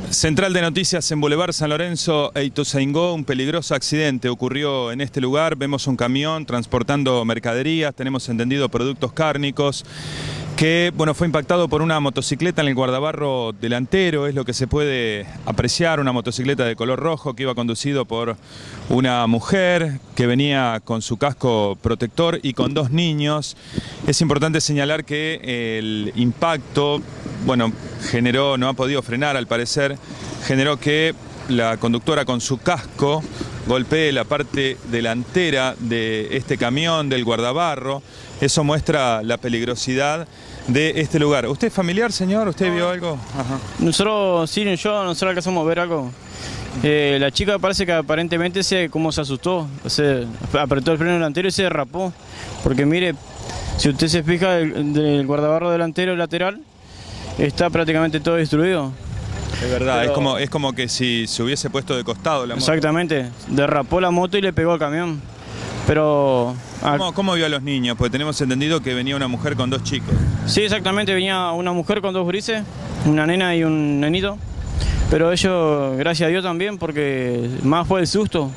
Central de Noticias en Boulevard San Lorenzo e Ituzaingó, un peligroso accidente ocurrió en este lugar. Vemos un camión transportando mercaderías, tenemos entendido productos cárnicos, que fue impactado por una motocicleta en el guardabarro delantero, es lo que se puede apreciar, una motocicleta de color rojo que iba conducido por una mujer que venía con su casco protector y con dos niños. Es importante señalar que el impacto, generó, no ha podido frenar al parecer, generó que la conductora con su casco golpee la parte delantera de este camión, del guardabarro. Eso muestra la peligrosidad de este lugar. ¿Usted es familiar, señor? ¿Usted vio algo? Ajá. Nosotros alcanzamos a ver algo. La chica parece que aparentemente se asustó, apretó el freno delantero y se derrapó. Porque mire, si usted se fija del guardabarro delantero y lateral, está prácticamente todo destruido. Es verdad, pero es como que si se hubiese puesto de costado la moto. Exactamente, derrapó la moto y le pegó al camión. Pero... ¿Cómo vio a los niños? Porque tenemos entendido que venía una mujer con dos chicos. Sí, exactamente, venía una mujer con dos grises, una nena y un nenito. Pero ellos, gracias a Dios también, porque más fue el susto.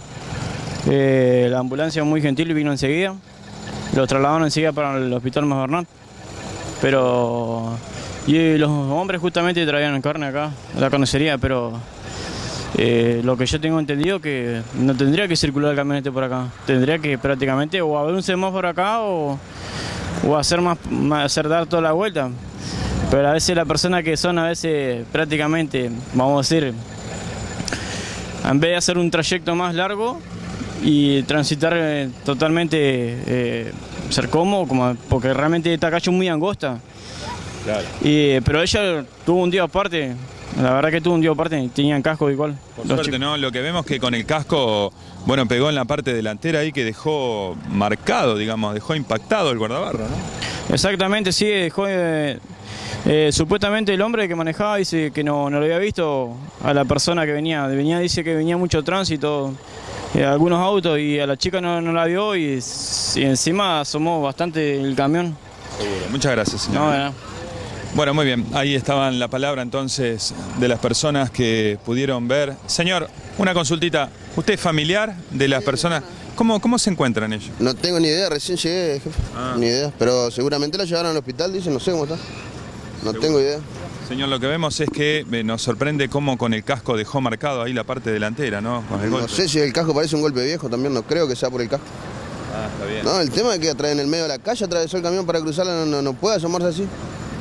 La ambulancia muy gentil vino enseguida. Los trasladaron enseguida para el hospital Más Bernal. Pero... Y los hombres justamente traían carne acá, a la carnicería, pero... lo que yo tengo entendido que no tendría que circular el camionete por acá. Tendría que prácticamente o haber un semáforo acá o hacer dar toda la vuelta. Pero a veces las personas que son prácticamente, vamos a decir, en vez de hacer un trayecto más largo y transitar totalmente, ser cómodo, porque realmente esta calle es muy angosta. Claro. Pero ella tuvo un día aparte. La verdad que tuvo un día aparte, tenían casco igual. Por suerte, ¿no? Lo que vemos que con el casco, pegó en la parte delantera ahí que dejó marcado, dejó impactado el guardabarro, ¿no? Exactamente, sí, dejó... supuestamente el hombre que manejaba dice que no lo había visto a la persona que venía. Dice que venía mucho tránsito, algunos autos, y a la chica no la vio y encima asomó bastante el camión. Seguro. Muchas gracias, señor. No. Bueno, muy bien. Ahí estaban la palabra entonces de las personas que pudieron ver. Señor, una consultita. ¿Usted es familiar de las personas? ¿Cómo se encuentran ellos? No tengo ni idea, recién llegué, jefe. Ni idea. Pero seguramente la llevaron al hospital, dicen, no sé cómo está. No tengo idea. Señor, lo que vemos es que nos sorprende cómo con el casco dejó marcado ahí la parte delantera, ¿no? Con el golpe. No sé si el casco parece un golpe viejo también, no creo que sea por el casco. Ah, está bien. No, el tema es que en el medio de la calle atravesó el camión para cruzarla, no puede asomarse así.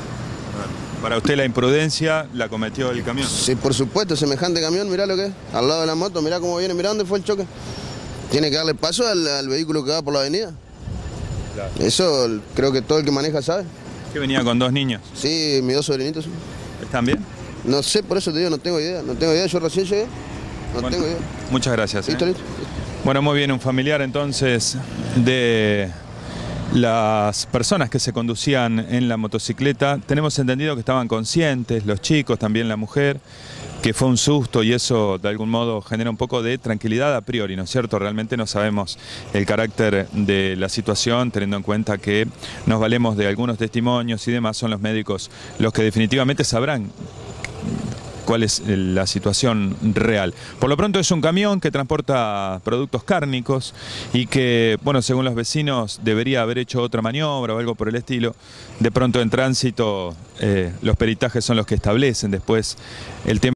Para usted la imprudencia la cometió el camión. Sí, por supuesto, semejante camión, mirá lo que es. Al lado de la moto, mirá cómo viene, mirá dónde fue el choque. Tiene que darle paso al vehículo que va por la avenida. Claro. Eso creo que todo el que maneja sabe. ¿Que venía con dos niños? Sí, mis dos sobrinitos. ¿Están bien? No sé, por eso te digo, no tengo idea. No tengo idea, yo recién llegué, tengo idea. Muchas gracias. Listo. Bueno, muy bien, un familiar entonces de las personas que se conducían en la motocicleta. Tenemos entendido que estaban conscientes, los chicos, también la mujer, que fue un susto y eso de algún modo genera un poco de tranquilidad a priori, ¿no es cierto? Realmente no sabemos el carácter de la situación, teniendo en cuenta que nos valemos de algunos testimonios y demás, son los médicos los que definitivamente sabrán cuál es la situación real. Por lo pronto es un camión que transporta productos cárnicos y que, según los vecinos, debería haber hecho otra maniobra o algo por el estilo. De pronto en tránsito los peritajes son los que establecen después el tema.